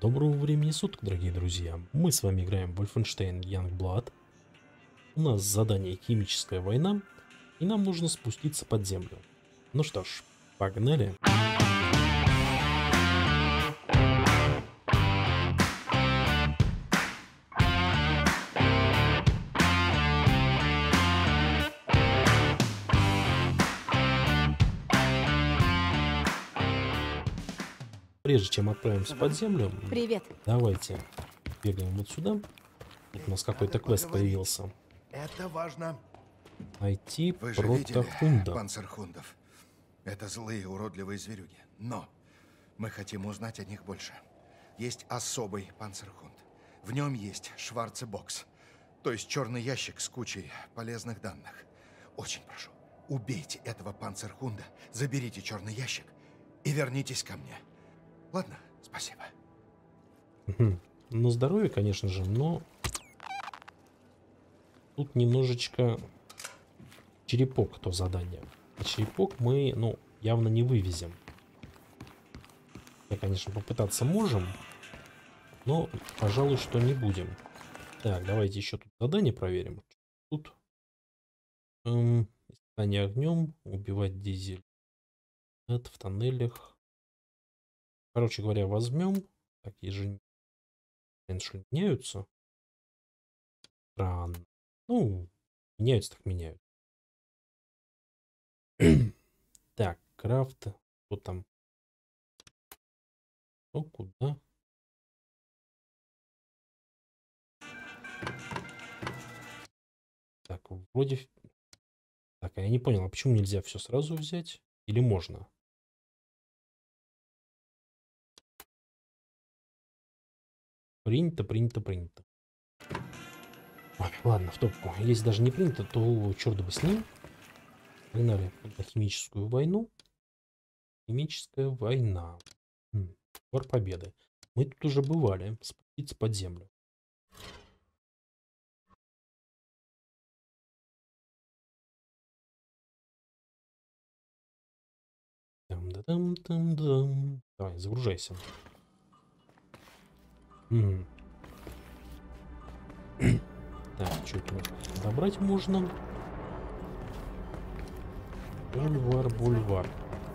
Доброго времени суток, дорогие друзья. Мы с вами играем в Wolfenstein Youngblood. У нас задание «Химическая война», и нам нужно спуститься под землю. Ну что ж, погнали. Прежде чем отправимся под землю, Привет. давайте бегаем вот сюда. Тут у нас какой-то квест появился. Это важно. Найти Вы же видели протохунда. панцерхундов. Это злые, уродливые зверюги. Но мы хотим узнать о них больше. Есть особый панцерхунд. В нем есть шварцебокс. То есть черный ящик с кучей полезных данных. Очень прошу, убейте этого панцерхунда, заберите черный ящик и вернитесь ко мне. Ладно, спасибо. На здоровье, конечно же, но тут немножечко черепок то задание. А черепок мы, явно не вывезем. Конечно, попытаться можем, но, пожалуй, что не будем. Так, давайте еще тут задание проверим. Тут испытание огнем, убивать дизель. Это в тоннелях. Короче говоря, возьмем. Так, ежедневно меняются. Странно. Меняются так меняют. Так, крафт. Что там? Куда? Так, вроде... Так, а я не понял, а почему нельзя все сразу взять? Или можно? Принято. Ой, ладно, в топку. Если даже не принято, то черт бы с ним. Погнали на химическую войну. Химическая война. Двор Победы. Мы тут уже бывали. Спуститься под землю. Там-да-там-там-дам. Давай, загружайся. Так, что тут добрать можно? Бульвар.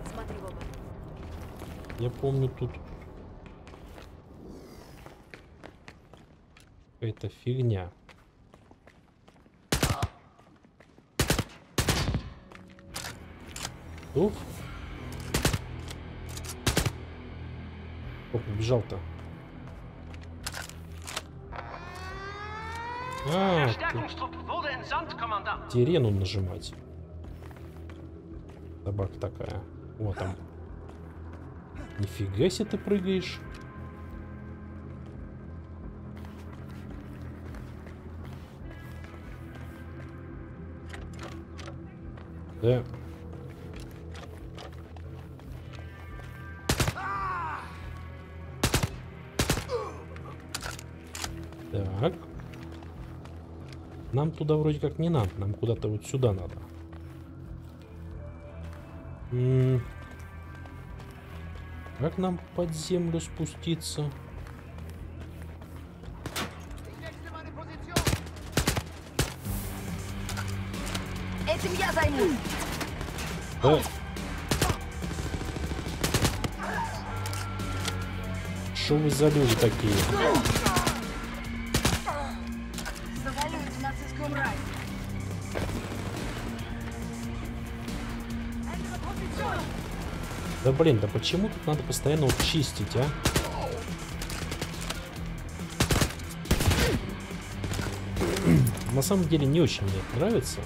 Я помню, тут какая-то фигня. Оп. Кто побежал-то? Тирену нажимать. Собака такая. Вот там. Нифига себе ты прыгаешь. Да. Так. Нам туда вроде как не надо. Нам куда-то вот сюда надо. Как нам под землю спуститься? Этим я займусь. Да. Что вы за люди такие? Завалюсь в нацистском рае. Да блин, да почему тут надо постоянно вот чистить, а? На самом деле не очень мне это нравится.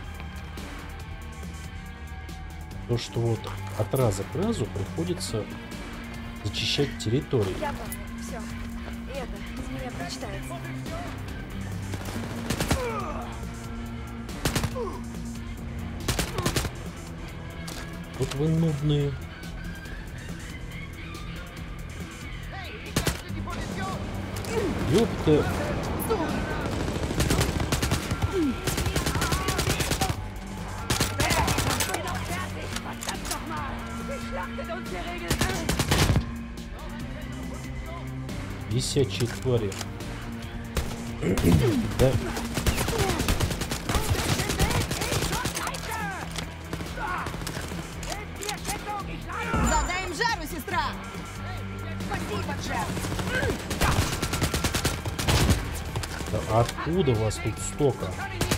То, что вот от раза к разу приходится зачищать территорию. Я понял. Все. Это из меня прочитается. Вот вы нудные. Ёпта. Висячие твари. Да. Задай им жару, сестра! Спасибо, Джем! Да откуда вас тут столько?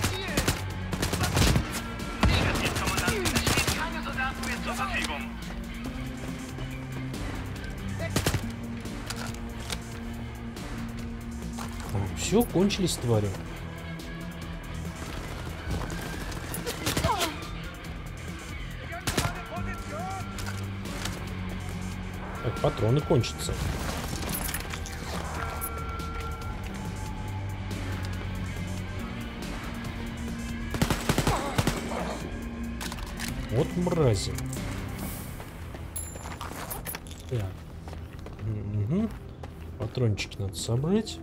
Все, кончились твари. Так, патроны кончатся. Вот мрази. Так. Угу. Патрончики надо собрать.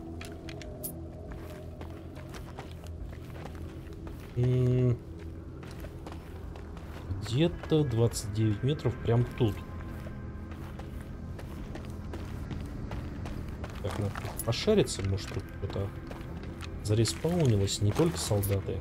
Где-то 29 метров прям тут. Так, надо пошариться, может тут кто-то зареспаунилось, не только солдаты.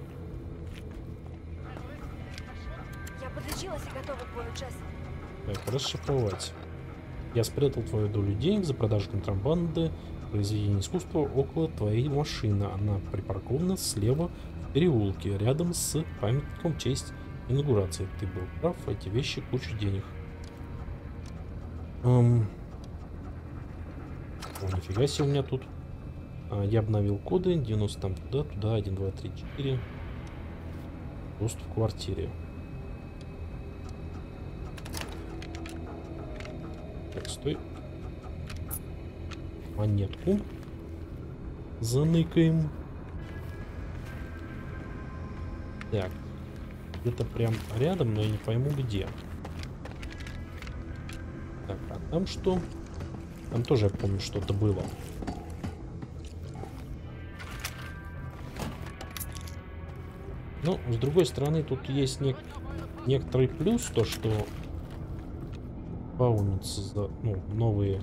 Я подлечилась и готова к бою, Джесс. Так, расшифровать. Я спрятал твою долю денег за продажу контрабанды произведения искусства около твоей машины. Она припаркована слева в переулке, рядом с памятником в честь инаугурации. Ты был прав, эти вещи кучу денег. О, нифига себе у меня тут. Я обновил коды, 90 там туда, 1, 2, 3, 4. Доступ в квартире. Так, стой. Монетку заныкаем. Так. Где-то прям рядом, но я не пойму где. Так, а там что? Там тоже, я помню, что-то было. Ну, с другой стороны, тут есть некоторый плюс, то что спаунятся за, новые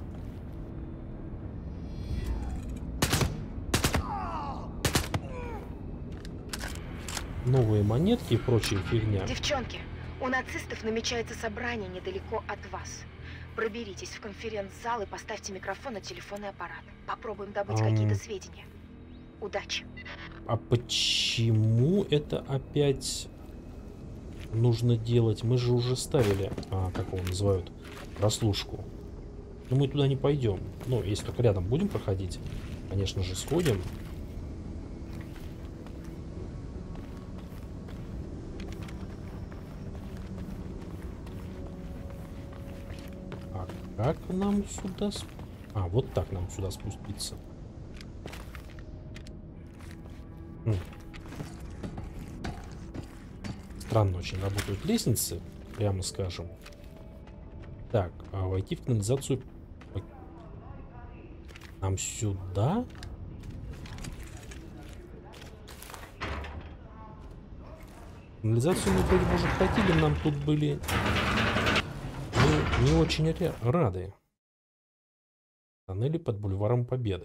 монетки и прочая фигня. Девчонки, у нацистов намечается собрание недалеко от вас. Проберитесь в конференц-зал и поставьте микрофон на телефонный аппарат. Попробуем добыть какие-то сведения. Удачи. А почему это опять нужно делать? Мы же уже ставили, как его называют, прослушку. Но мы туда не пойдем. Ну, если только рядом будем проходить, конечно же, сходим. А как нам сюда... вот так нам сюда спуститься. Странно очень работают лестницы, прямо скажем. Так, войти в канализацию. Нам сюда? Канализацию мы вроде бы уже хотели, нам тут были не очень рады. Тоннели под бульваром Победы.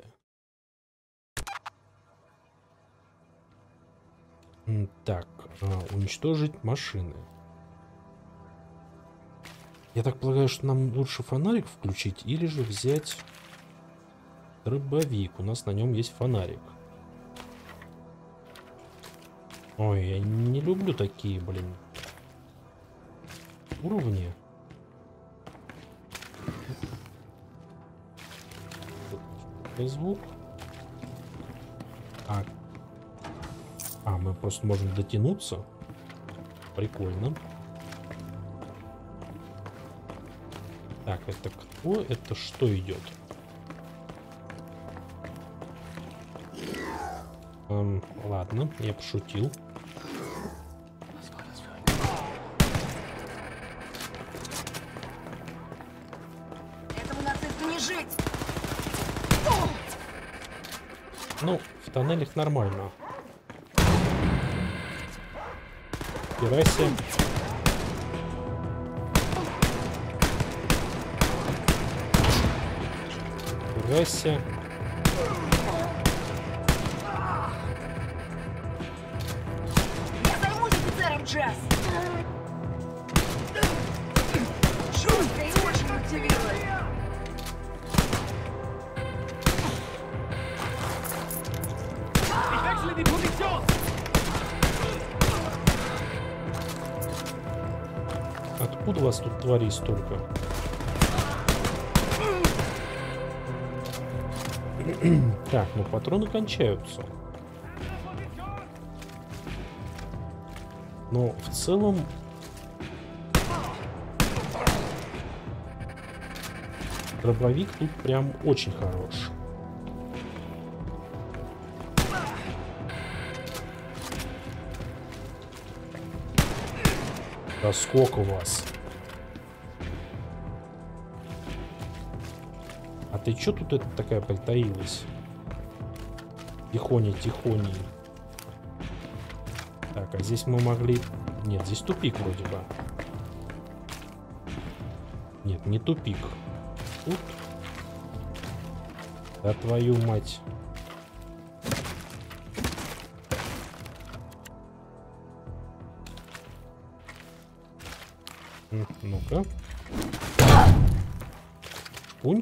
Так, уничтожить машины. Я так полагаю, что нам лучше фонарик включить или же взять дробовик. У нас на нем есть фонарик. Ой, я не люблю такие, уровни. Звук. Мы просто можем дотянуться. Прикольно. Так, это кто? Это что идет? Ладно, я пошутил. Этому нацисту не жить! Ну, в тоннелях нормально. Херася. Фигася. Я займусь офицером Джесс. Шутка и очень мотивирует. Откуда вас тут тварей столько? Так, ну патроны кончаются. Но в целом... Дробовик тут прям очень хорош. Да сколько у вас? А ты чё тут это такая притаилась? Тихоня, тихоня. Так, а здесь мы могли... Нет, здесь тупик вроде бы. Нет, не тупик. Тут... Да твою мать. Ну-ка. Шпуньк.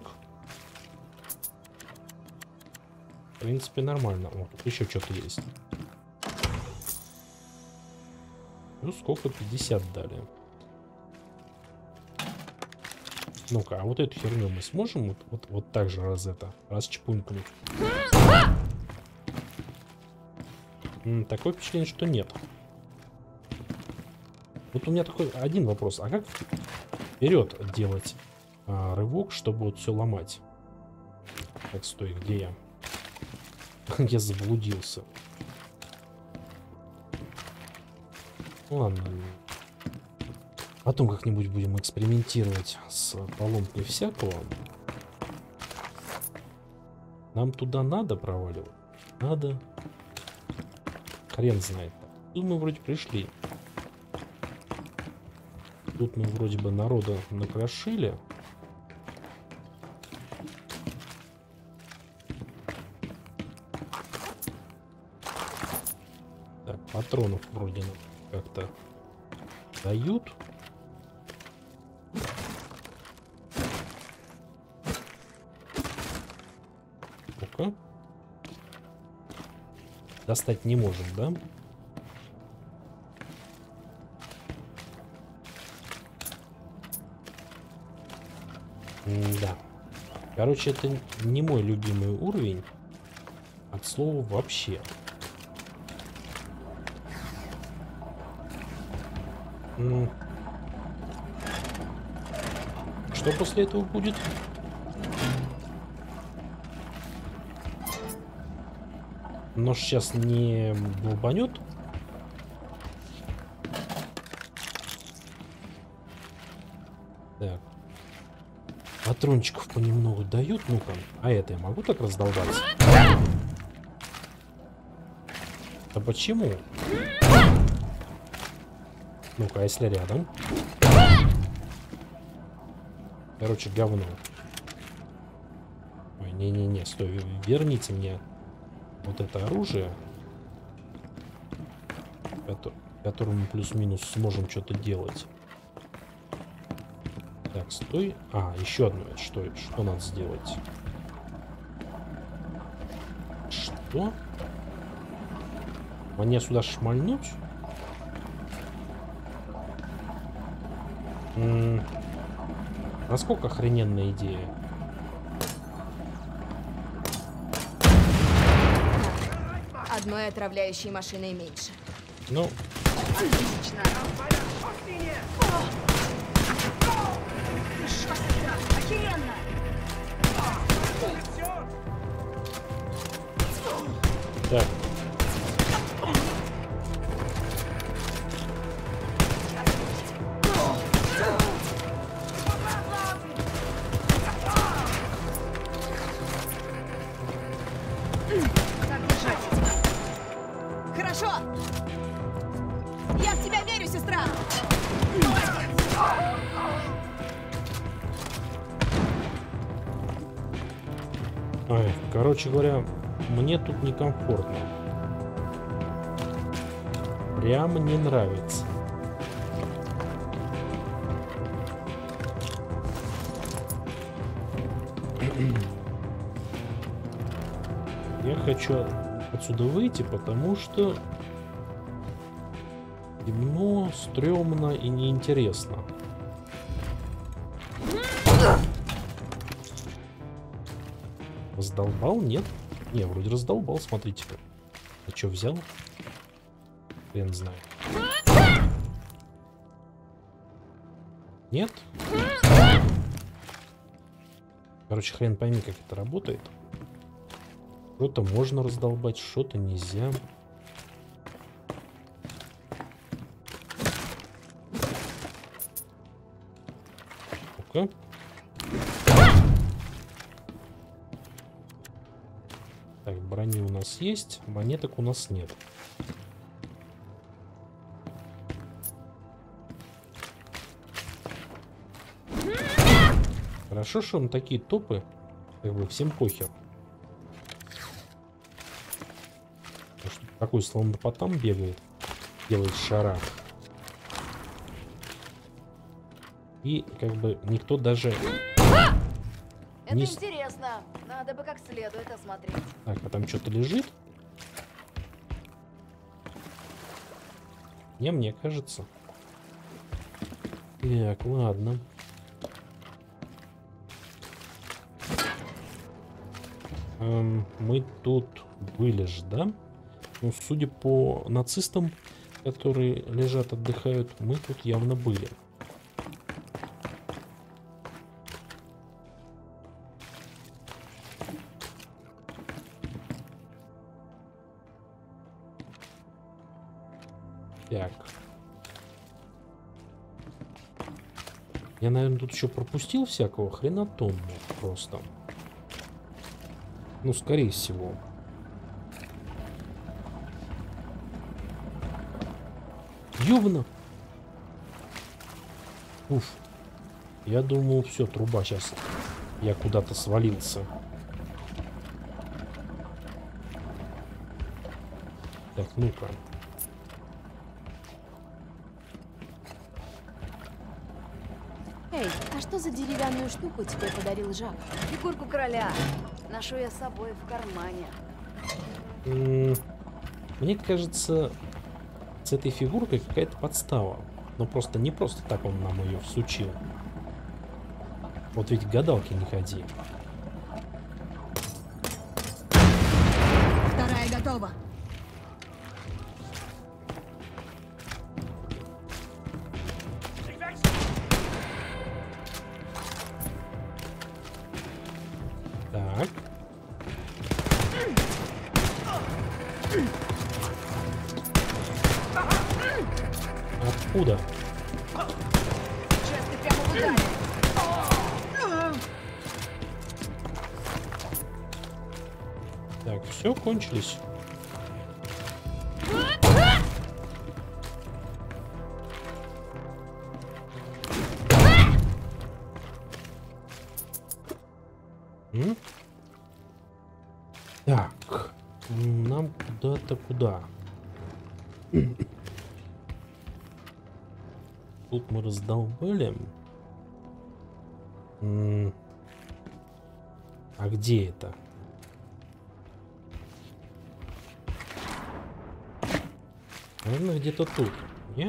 В принципе, нормально. О, тут еще что-то есть. Ну, сколько? 50 дали. Ну-ка, а вот эту херню мы сможем вот так же расчпунькнуть? Такое впечатление, что нет. Вот у меня такой один вопрос. А как вперед делать рывок, чтобы вот все ломать? Так, стой, где я? Я заблудился. Ну ладно. Потом как-нибудь будем экспериментировать с поломкой всякого. Нам туда надо проваливать? Надо. Хрен знает. Тут мы вроде пришли. Тут мы вроде бы народа накрошили. Так, патронов вроде нам как-то дают. Ну-ка. Достать не можем, да? Да. Короче, это не мой любимый уровень. От слова вообще. Что после этого будет? Нож сейчас не долбанет. Так. Патрончиков понемногу дают. Ну-ка. А это я могу так раздолбаться? А почему? Ну-ка, а если рядом? Короче, говно. Ой, не-не-не, стой, верните мне вот это оружие, которым мы плюс-минус сможем что-то делать. Так, стой. А, еще одно. Что надо сделать? Что? Мне сюда шмальнуть? Насколько охрененная идея? Одной отравляющей машиной меньше. Ну. Отлично. Охеренно. Так. Хорошо. Я в тебя верю, сестра. Ай, короче говоря, мне тут некомфортно. Прямо не нравится. Я хочу отсюда выйти, потому что темно, стрёмно и неинтересно. Раздолбал? Нет? Не, вроде раздолбал, смотрите-ка. А что взял? Хрен знает. Нет? Короче, хрен пойми, как это работает. Что-то можно раздолбать, что-то нельзя. Ну-ка. Так, брони у нас есть, монеток у нас нет. Хорошо, что на такие топы, как бы, всем похер. Такой слонопотам бегает, делает шара. И как бы никто даже... Это интересно. Надо бы как следует осмотреть. Так, а там что-то лежит? Не, мне кажется. Так, ладно. Мы тут были же, да? Ну, судя по нацистам, которые лежат, отдыхают, мы тут явно были. Так. Я, наверное, тут еще пропустил всякого хренотонного просто. Ну, скорее всего. Ёбана. Уф. Я думал, все, труба сейчас. Я куда-то свалился. Так, ну-ка. Эй, а что за деревянную штуку тебе подарил Жак? Фигурку короля. Ношу я с собой в кармане. Мне кажется, с этой фигуркой какая-то подстава. Но просто не просто так он нам ее всучил. Вот ведь к гадалке не ходи. Вторая готова. Так. Откуда? Сейчас ты прямо в ударе. Так, все, кончились. Так, нам куда-то куда? Тут мы раздолбали. А где это? Наверное, где-то тут. Не?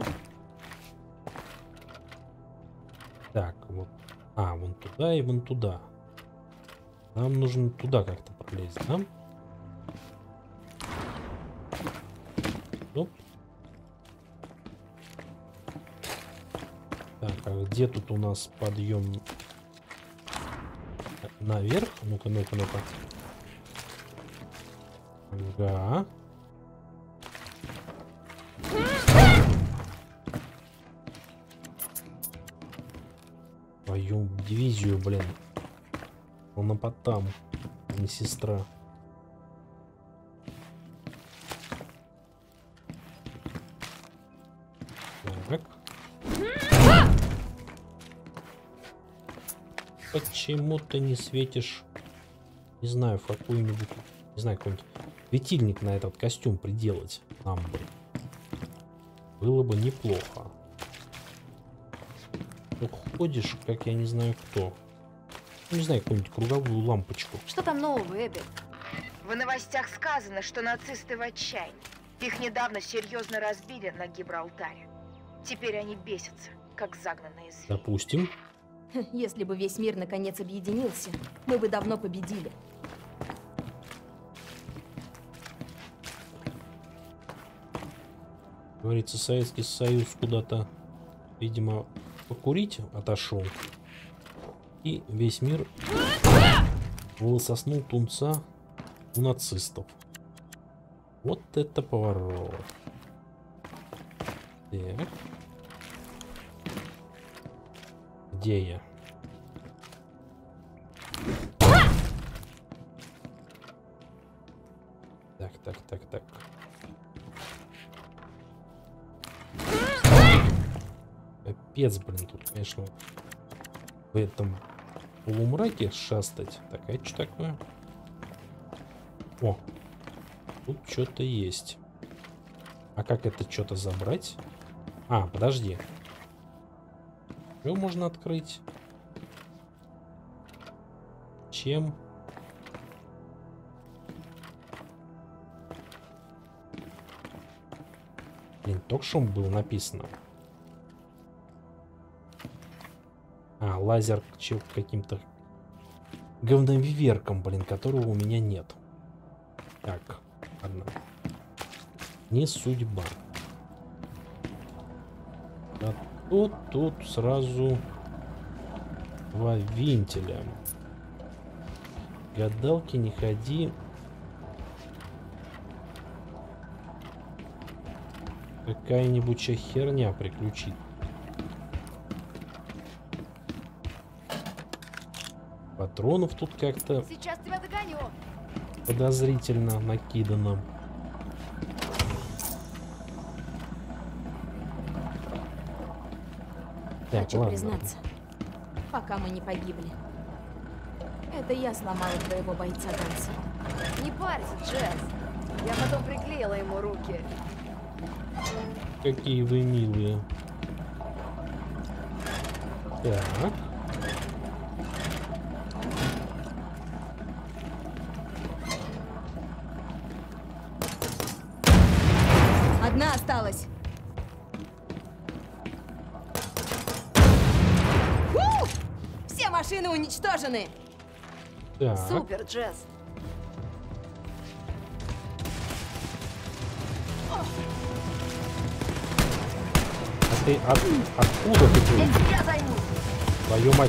Так, вот. А, вон туда и вон туда. Нам нужно туда как-то пролезть, да? Оп. Так, а где тут у нас подъем наверх? Ну-ка, ну-ка, ну-ка. Ага. Твою дивизию, блин. Он потам, не сестра. Так. Почему ты не светишь Не знаю, в какую-нибудь... Не знаю, какой-нибудь светильник на этот костюм приделать нам бы. Было бы неплохо. Ты ходишь, как я не знаю кто. Ну, не знаю, какую-нибудь круговую лампочку. Что там нового, Эбби? В новостях сказано, что нацисты в отчаянии. Их недавно серьезно разбили на Гибралтаре. Теперь они бесятся, как загнанные звери. Допустим. Если бы весь мир наконец объединился, мы бы давно победили. Говорится, Советский Союз куда-то, видимо, покурить отошел. И весь мир высоснул тунца у нацистов. Вот это поворот. Так. Где я? Так. Капец, блин, тут, конечно, в этом полумраке шастать. Так, а это что такое? О, тут что-то есть. А как это что-то забрать? А, подожди. Что можно открыть? Чем? Блин, только шум было написано. А, лазер каким-то говновиверком, блин, которого у меня нет. Так, ладно. Не судьба. А тут сразу 2 вентиля. Гадалки не ходи. Какая-нибудь херня приключит. Патронов тут как-то Сейчас тебя догоню. подозрительно накидано. Так, Хочу ладно. признаться, пока мы не погибли. Это я сломала твоего бойца, Ганса. Не парься, Джесс. Я потом приклеила ему руки. Какие вы милые. Так. Одна осталась. Фу! Все машины уничтожены. Так. Супер, Джесс. А ты откуда ты был? Я тебя займу. Твою мать.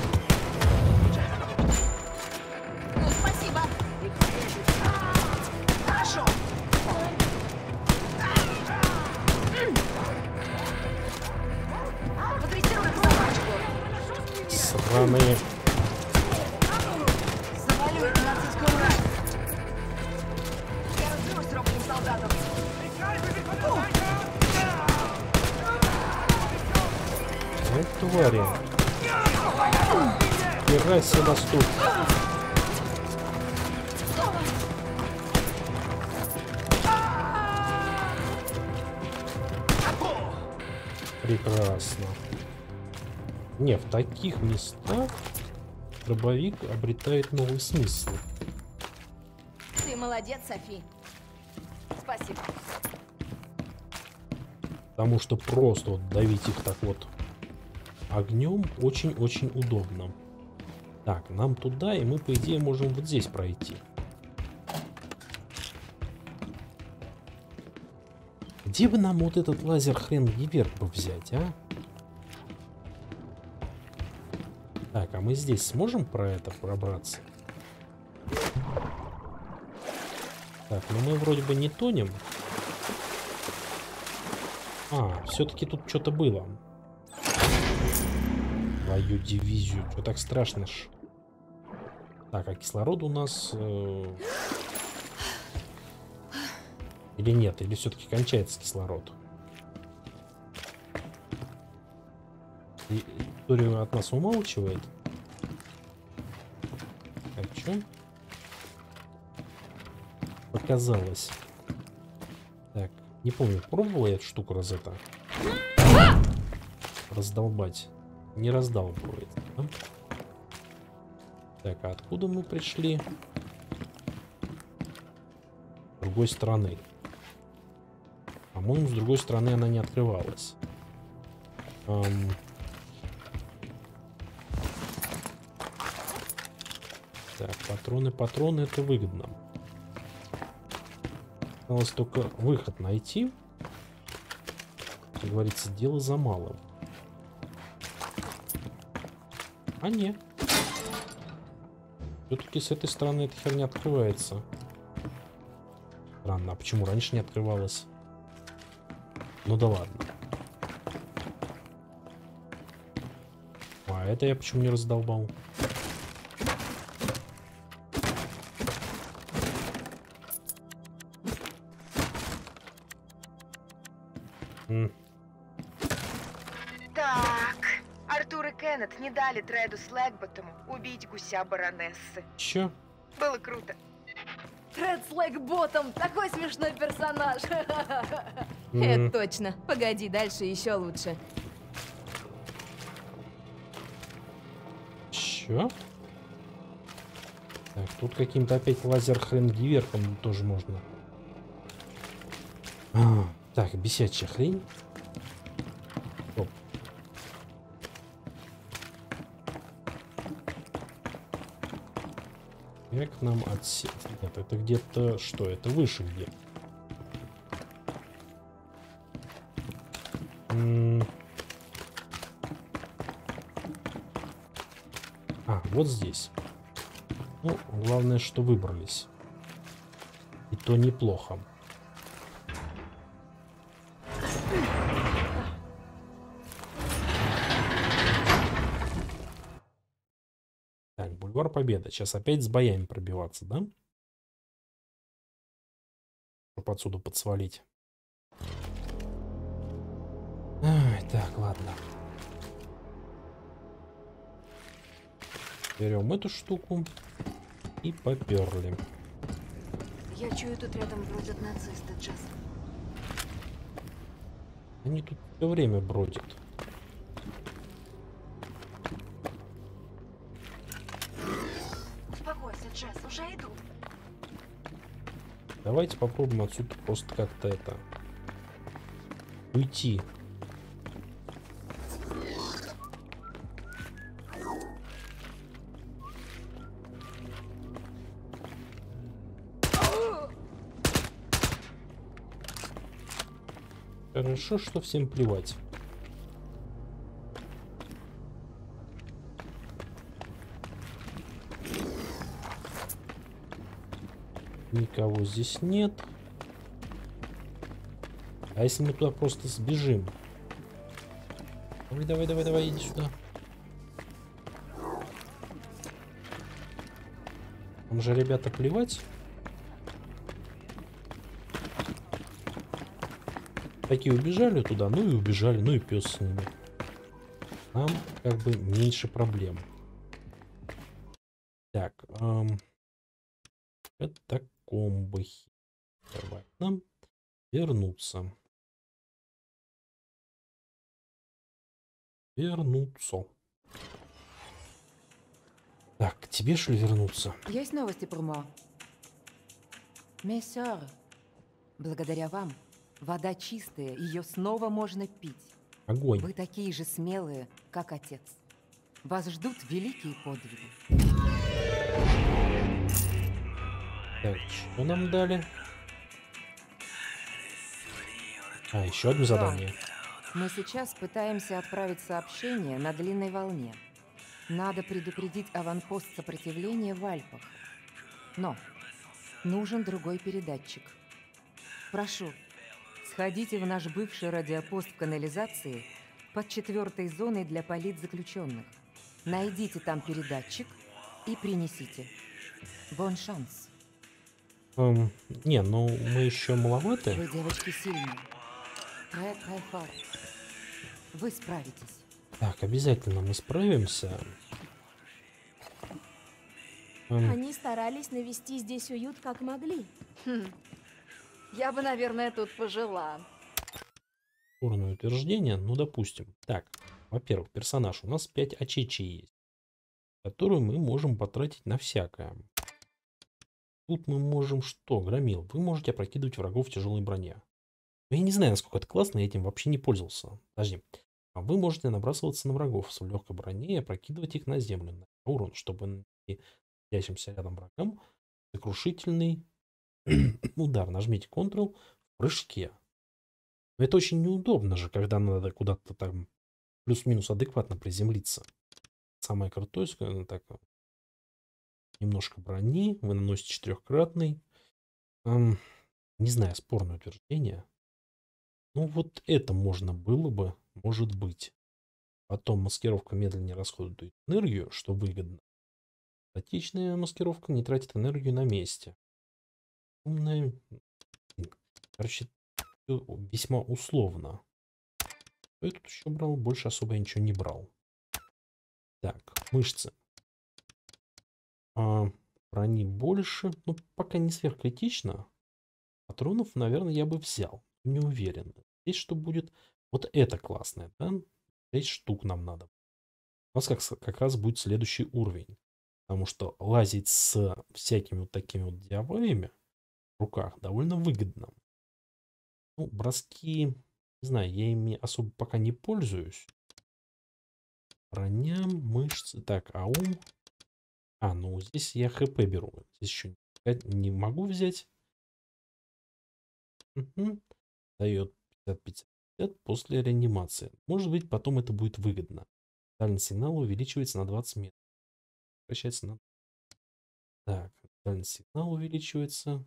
Ну, спасибо. Хорошо. Подрессируем собачку. Сраные. Завалю эту нацистскую мразь. Я разберусь с робким солдатом. Вот твари. Хера себе нас тут. Прекрасно. Не, в таких местах дробовик обретает новый смысл. Ты молодец, Софи. Спасибо. Потому что просто вот давить их так вот огнем очень-очень удобно. Так, нам туда, и мы, по идее, можем вот здесь пройти. Где бы нам вот этот лазер хрен Гиверк бы взять, а? Так, а мы здесь сможем про это пробраться? Так, ну мы вроде бы не тонем. А, все-таки тут что-то было. Твою дивизию, что так страшно ж. Так, а кислород у нас... Или нет, или все-таки кончается кислород? И историю от нас умалчивает. Так, что? показалось. Так, не помню, пробовал я эту штуку раздолбать. Не раздалбывает. Да? Так, а откуда мы пришли? С другой стороны. По-моему, с другой стороны она не открывалась. Так, патроны, это выгодно. Осталось только выход найти. Как говорится, дело за малым. А нет. Все-таки с этой стороны эта херня открывается. Странно, а почему раньше не открывалась? Ну да ладно. А это я почему не раздолбал? Так, Артур и Кеннет не дали Треду Слэгботтому убить гуся баронессы. Чё? Было круто. Тред Слэгботтом, такой смешной персонаж. Это точно. Погоди, дальше еще лучше. Чё? Так, тут каким-то опять лазер-хрен-диверком тоже можно. Так, бесячая хрень. Стоп. Как нам отсечь? Нет, это где-то... Что? Это выше где? Вот здесь. Ну, главное, что выбрались. И то неплохо. Так, бульвар Победы. Сейчас опять с боями пробиваться, да? Чтобы отсюда подсвалить. Ай, так, ладно. Берем эту штуку и поперли. Я чую, тут рядом бродят нацисты, Джесс. Они тут все время бродят. Успокойся, Джесс, уже иду. Давайте попробуем отсюда просто как-то уйти. Хорошо, что всем плевать. Никого здесь нет. А если мы туда просто сбежим? Давай, давай, иди сюда. Там же, ребята, плевать. Такие убежали туда, ну и убежали, ну и пес с ними. Нам как бы меньше проблем. Так, катакомбы. Давай нам вернуться. Так, к тебе что ли вернуться? Есть новости про Мо? Мессер, благодаря вам вода чистая, ее снова можно пить. Огонь. Вы такие же смелые, как отец. Вас ждут великие подвиги. Так, что нам дали? А, еще одно задание. Мы сейчас пытаемся отправить сообщение на длинной волне. Надо предупредить аванпост сопротивления в Альпах. Но нужен другой передатчик. Прошу, сходите в наш бывший радиопост в канализации под 4-й зоной для политзаключенных. Найдите там передатчик и принесите. Бон шанс. Не, ну мы еще маловаты. Вы, девочки, сильные. Вы справитесь. Так, обязательно мы справимся. Они старались навести здесь уют как могли. Я бы, наверное, тут пожила. Спорное утверждение, ну допустим. Так, во-первых, персонаж. У нас 5 ачечи есть, которую мы можем потратить на всякое. Тут мы можем что? Громил. Вы можете опрокидывать врагов в тяжелой броне. Но я не знаю, насколько это классно, я этим вообще не пользовался. Подожди. А вы можете набрасываться на врагов в легкой броне и опрокидывать их на землю. На урон, чтобы нанести находящимся рядом врагам сокрушительный удар. Нажмите Ctrl в прыжке. Но это очень неудобно же, когда надо куда-то там плюс-минус адекватно приземлиться. Самое крутое, скажем так, немножко брони, вы наносите 4-кратный. Не знаю, спорное утверждение. Ну, вот это можно было бы, может быть. Потом маскировка медленнее расходует энергию, что выгодно. Статичная маскировка не тратит энергию на месте. Умная... Короче, весьма условно. Что я тут еще брал? Больше особо я ничего не брал. Так, мышцы. Брони больше. Ну, пока не сверхкритично. Патронов, наверное, я бы взял. Не уверен. Здесь что будет? Вот это классное, да? 6 штук нам надо. У нас как раз будет следующий уровень. Потому что лазить с всякими вот такими вот диаваями в руках довольно выгодно. Ну, броски, не знаю, я ими особо пока не пользуюсь. Броня, мышцы. Так, аум. Ну здесь я хп беру. Здесь еще не могу взять. Дает 50-50 после реанимации. Может быть, потом это будет выгодно. Дальность сигнала увеличивается на 20 метров. Прощается на... Так, дальность сигнала увеличивается.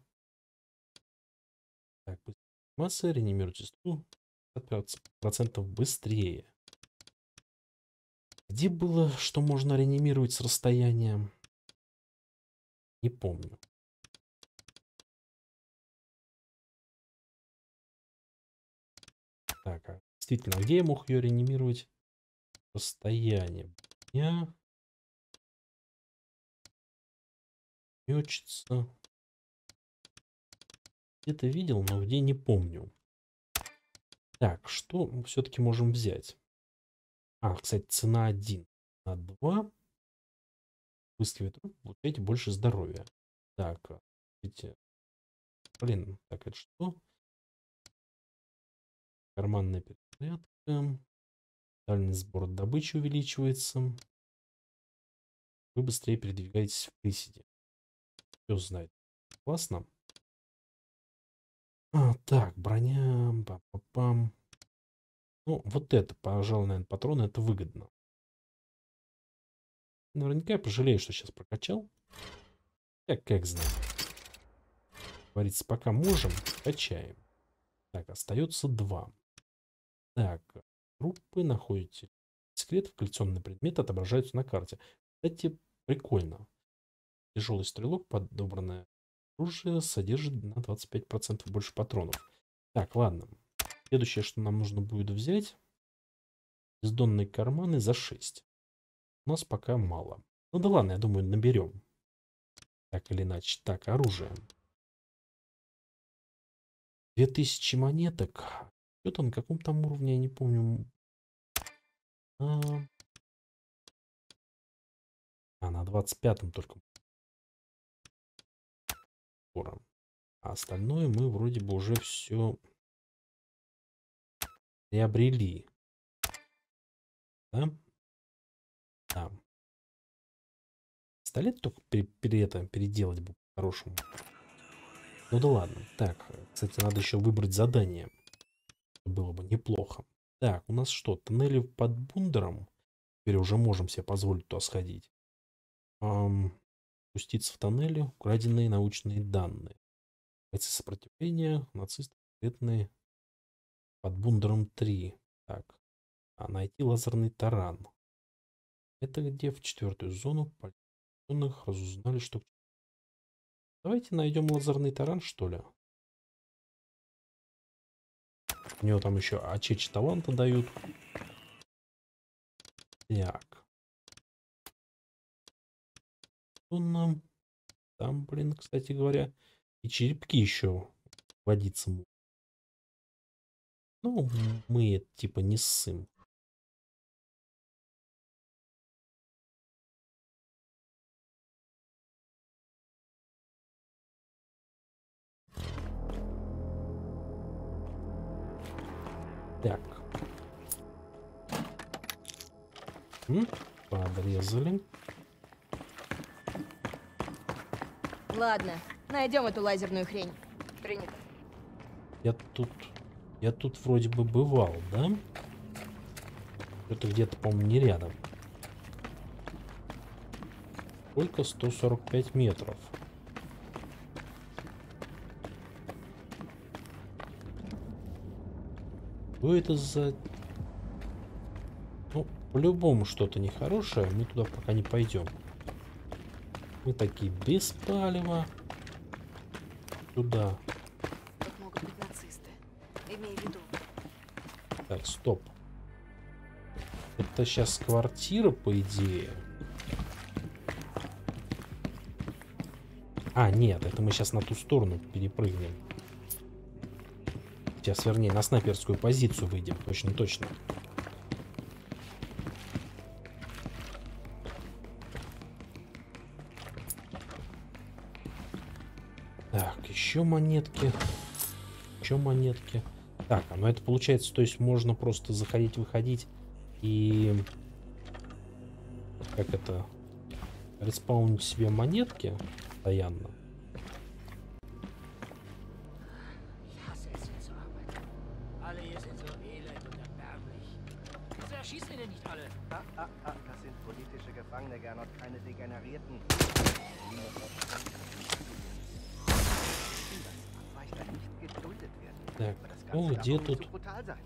Так, масса реанимирует сестру 5% быстрее. Где было, что можно реанимировать с расстояния? Не помню. Так, действительно, где я мог ее реанимировать? Расстояние. Меня мечется. Где-то видел, но где не помню. Так, что мы все-таки можем взять? Кстати, цена 1 на 2. Выскивает труп, получаете больше здоровья. Так, видите. Блин, так это что? Карманная перезарядка. Дальность сбора добычи увеличивается. Вы быстрее передвигаетесь в приседе. Кто знает. Классно. Так, броня. Пам-пам-пам. Ну, вот это, пожалуй, наверное, патроны, это выгодно. Наверняка я пожалею, что сейчас прокачал. Как знаю. Говорится, пока можем, качаем. Так, остается 2. Так, трупы находите. Секреты, коллекционные предметы отображаются на карте. Кстати, прикольно. Тяжелый стрелок, подобранное оружие, содержит на 25% больше патронов. Так, ладно. Следующее, что нам нужно будет взять. Бездонные карманы за 6. У нас пока мало. Ну да ладно, я думаю, наберем. Так или иначе. Так, оружие. 2000 монеток. Что-то на каком там уровне, я не помню. На 25-м только. А остальное мы вроде бы уже все приобрели. Да? Да. Пистолет только переделать бы по-хорошему. Ну да ладно. Так, кстати, надо еще выбрать задание. Было бы неплохо. Так, у нас что? Тоннели под Бундером. Теперь уже можем себе позволить туда сходить. Спуститься в тоннели. Украденные научные данные. Бойцы сопротивления. Нацисты секретные. Под Бундером 3. Так. Найти лазерный таран. Это где? В 4-ю зону. Полицейных разузнали, что... Давайте найдем лазерный таран, что ли. У него там еще ачечи таланта дают. Так. Что нам Там, блин, кстати говоря, и черепки еще водиться могут. Ну, мы это типа не ссым. Так. Подрезали. Ладно, найдем эту лазерную хрень. Принято. Я тут вроде бы бывал, да? Это где-то, по-моему, не рядом. Сколько? 145 метров. Что это за... Ну, по-любому что-то нехорошее. Мы туда пока не пойдем. Мы такие без палева. Туда. Тут могут быть нацисты. Имей в виду. Так, стоп. Это сейчас квартира, по идее. А, нет, это мы сейчас на ту сторону перепрыгнем. Сейчас, вернее, на снайперскую позицию выйдем. Точно, точно. Так, еще монетки. Еще монетки. Так, а ну это получается, то есть можно просто заходить, выходить и... Как это? Респаунить себе монетки постоянно. Das sind politische Gefangene, Gernot, keine Degenerierten. Abweichler nicht geduldet werden. Так, Aber das ну Ganze где darf auch nicht тут? so brutal sein.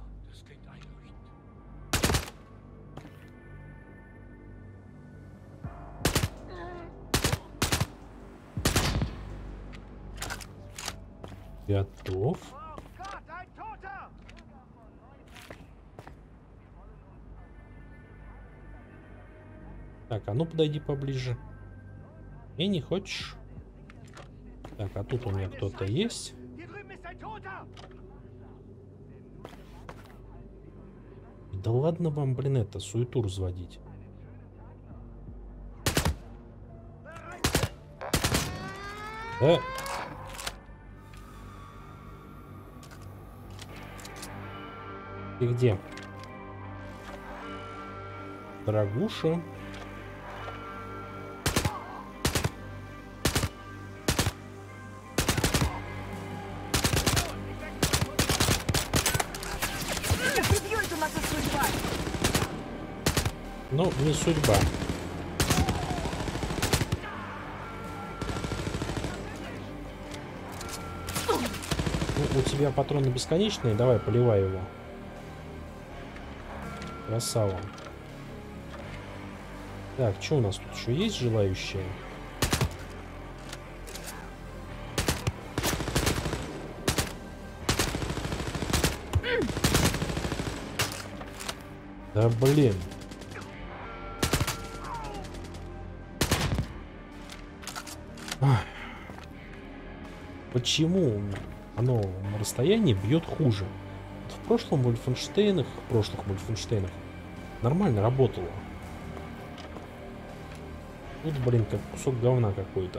Готов. Oh Gott, ein Toter! Так, а ну подойди поближе. И не хочешь? Так, а тут у меня кто-то есть. Hier drüben ist ein Toter! Да ладно вам, блин, это, суету разводить. Да. Ты где? Дорогуша. Ну, не судьба. Ну, у тебя патроны бесконечные, давай, поливай его. Красава. Так, что у нас тут еще есть желающие? Да блин. Ах. Почему оно на расстоянии бьет хуже? Вот в прошлых Вольфенштейнах нормально работало. Тут, блин, как кусок говна какой-то.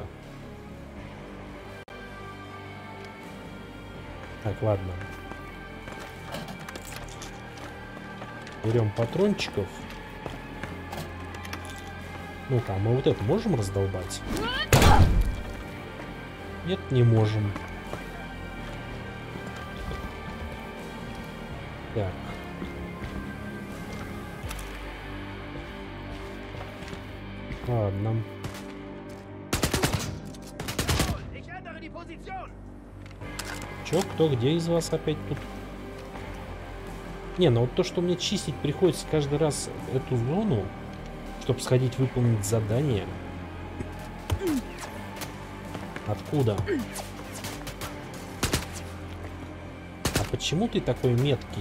Так, ладно. Берем патрончиков. Ну-ка, а мы вот это можем раздолбать? Нет, не можем. Так. Ладно. Чё, кто, где из вас опять тут? Не, ну вот то, что мне чистить приходится каждый раз эту зону, чтобы сходить выполнить задание. Откуда? А почему ты такой меткий?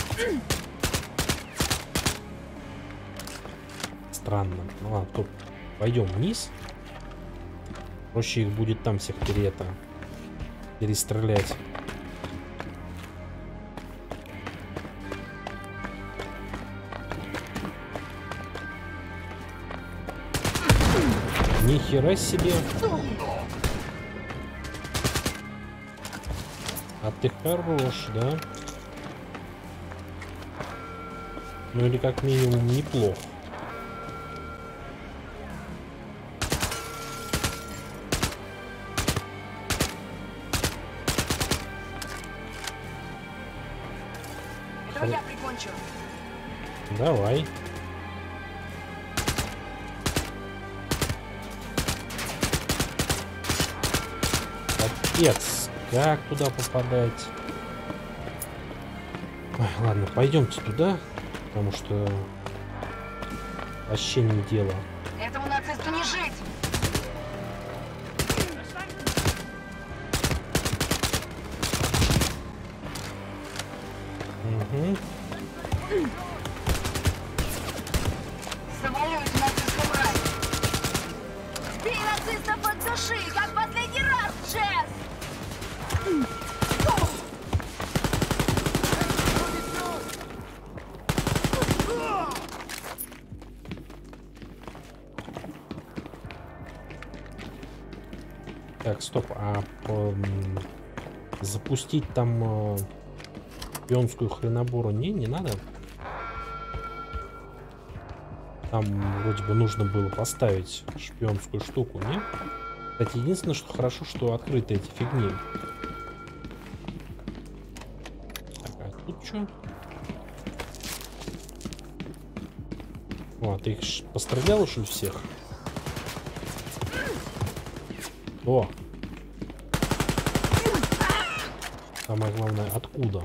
Странно. Ну ладно, тут Пойдем вниз. Проще их будет там всех перестрелять. Ни хера себе. А ты хорош, да? Ну или как минимум неплох. Этого я прикончу. Давай. Капец, как туда попадать? Ой, ладно, пойдемте туда, потому что вообще не дело. Этому нацисту не жить! Угу. Завалю эту нацистскую мразь! Бей нацистов от души, как последний раз, Джесс! Так, стоп, запустить там шпионскую хренобору не надо? Там вроде бы нужно было поставить шпионскую штуку, не? Кстати, единственное, что хорошо, что открыты эти фигни. Так, а тут что? О, ты их пострелял уж у всех? О! Самое главное, откуда?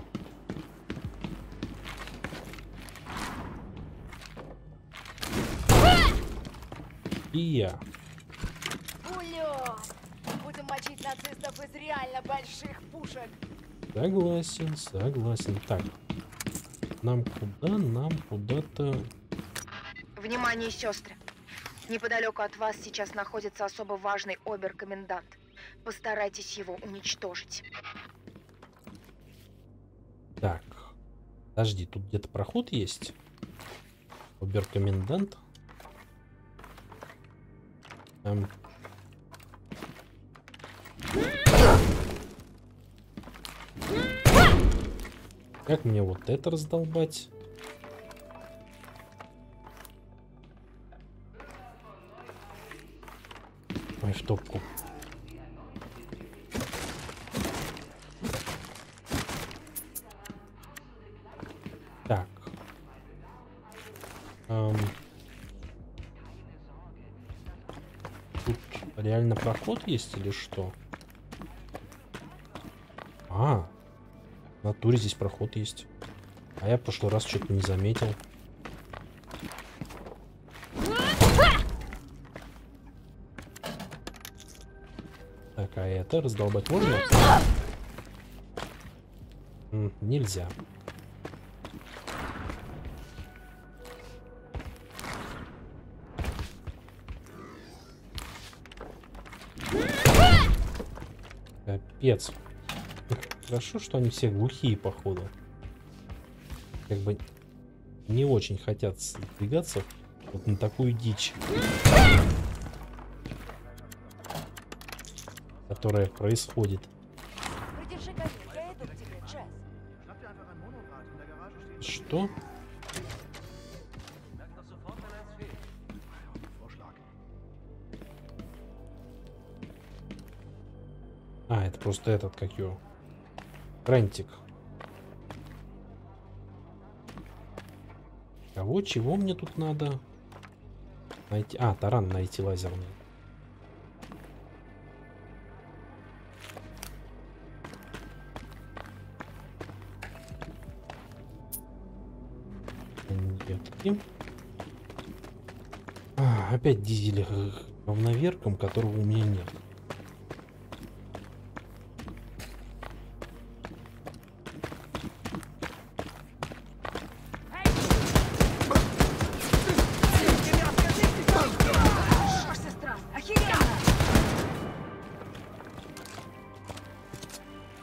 И я. Улет! Будем мочить нацистов из реально больших пушек. Согласен, согласен. Так. Нам куда? Нам куда-то... Внимание, сестры. Неподалеку от вас сейчас находится особо важный обер-комендант. Постарайтесь его уничтожить. Так. Подожди, тут где-то проход есть? Обер-комендант. Как мне вот это раздолбать? Ой, в топку. Так. Тут реально проход есть или что? В натуре здесь проход есть. А я в прошлый раз что-то не заметил. Так, а это раздолбать можно? Нельзя. Капец. Хорошо, что они все глухие, походу. Как бы не очень хотят сдвигаться вот на такую дичь, которая происходит. Придержи коней, я иду к тебе, Джесс. Что? Это просто этот, как его, Рентик. Кого, чего мне тут надо найти? Таран найти лазерный. Детки. Опять дизель говноверком, которого у меня нет.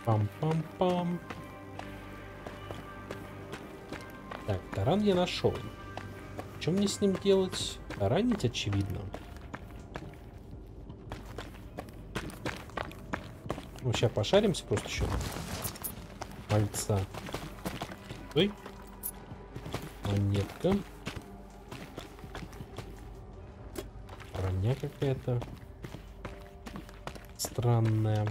Пам-пам-пам. Так, таран я нашел. Что мне с ним делать? Таранить, очевидно. Ну, сейчас пошаримся просто еще. Пальца. Ой. Монетка. Броня какая-то странная.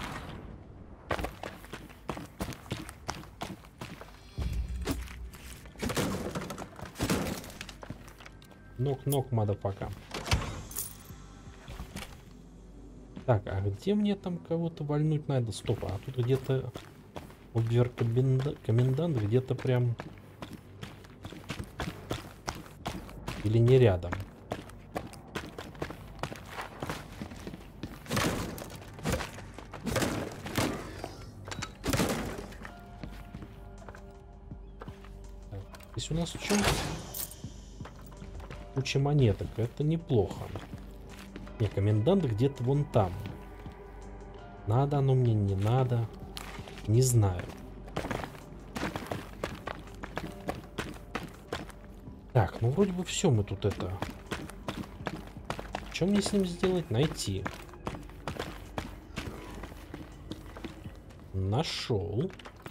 Нок-нок, мадафака. Так, а где мне там кого-то вальнуть надо? Стоп, а тут где-то обер-комендант, где-то прям... Или не рядом? Так, здесь у нас что? Куча монеток, это неплохо. Не, комендант где-то вон там. Надо оно мне, не надо. Не знаю. Так, ну вроде бы все мы тут это... Что мне с ним сделать? Найти. Нашел.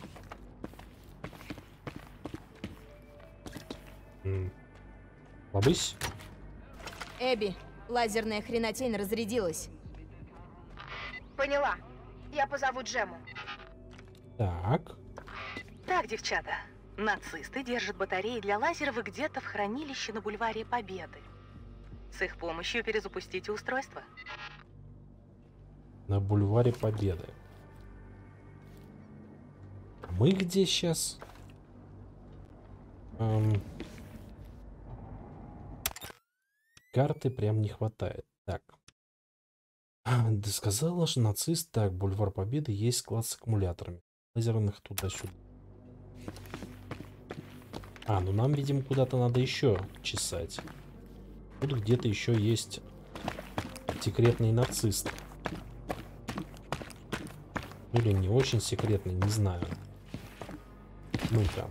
Лобысь. Эбби, лазерная хренотень разрядилась. Поняла. Я позову Джему. Так. Так, девчата, нацисты держат батареи для лазеров где-то в хранилище на бульваре Победы. С их помощью перезапустите устройство. На бульваре Победы. А мы где сейчас? Карты прям не хватает. Так. Да сказала же нацист. Так, бульвар Победы, есть склад с аккумуляторами. Лазерных туда-сюда. А, ну нам, видимо, куда-то надо еще чесать. Тут где-то еще есть секретный нацист. Или не очень секретный, не знаю. Ну-ка.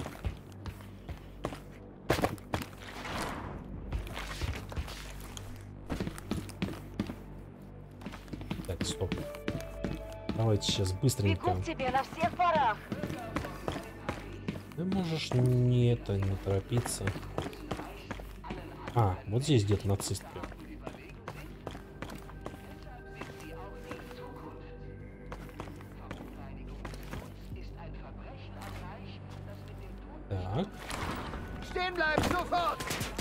Так, стоп. Давайте сейчас быстренько. Бегу к тебе на всех парах. Ты можешь не торопиться. А, вот здесь где-то нацист. Так. Stehen bleiben, sofort!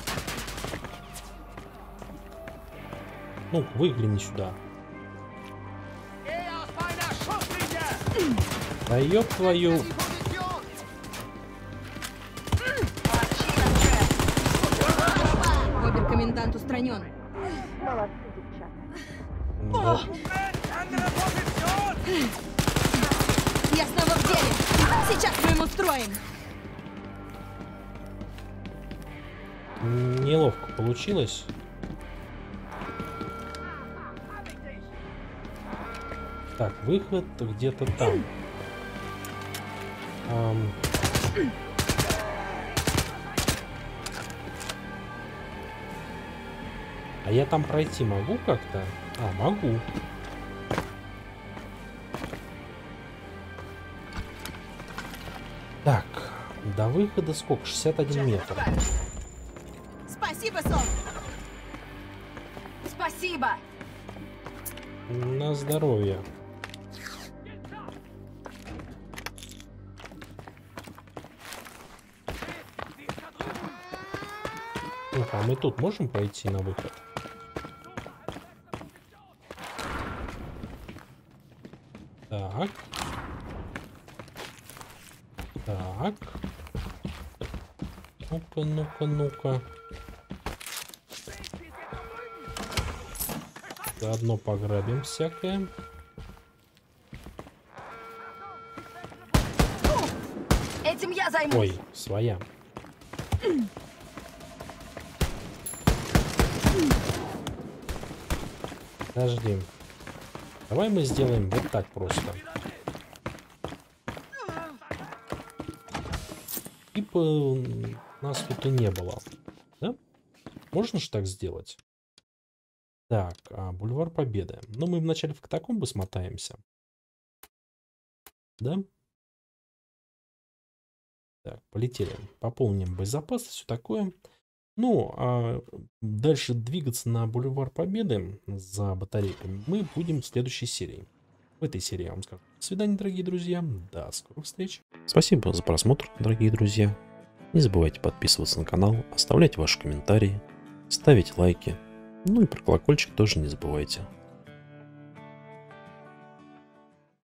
Ну, выгляни сюда. Geh aus meiner Schusslinie! Да ёб твою. Position! Обер-комендант устранен. Молодцы, девчата. Да. Andere Position! Я снова в деле. Сейчас мы им устроим. Неловко получилось. Так, выход где-то там. А я там пройти могу как-то? А, могу. Так, до выхода сколько? 61 метр. Спасибо, Сон. Спасибо. На здоровье. Ну-ка, а мы тут можем пойти на выход? Так. Так. Ну-ка, ну-ка, ну-ка. Заодно пограбим всякое. Этим я займусь. Ой, своя. Подожди. Давай мы сделаем вот так просто. бы нас тут и не было. Да? Можно же так сделать? Так, бульвар Победы. Ну, мы вначале в катакомбы смотаемся. Да? Так, полетели. Пополним боезапас, все такое. Ну, а дальше двигаться на бульвар Победы за батарейками мы будем в следующей серии. В этой серии я вам скажу. До свидания, дорогие друзья. До скорых встреч. Спасибо за просмотр, дорогие друзья. Не забывайте подписываться на канал, оставлять ваши комментарии, ставить лайки. Ну и про колокольчик тоже не забывайте.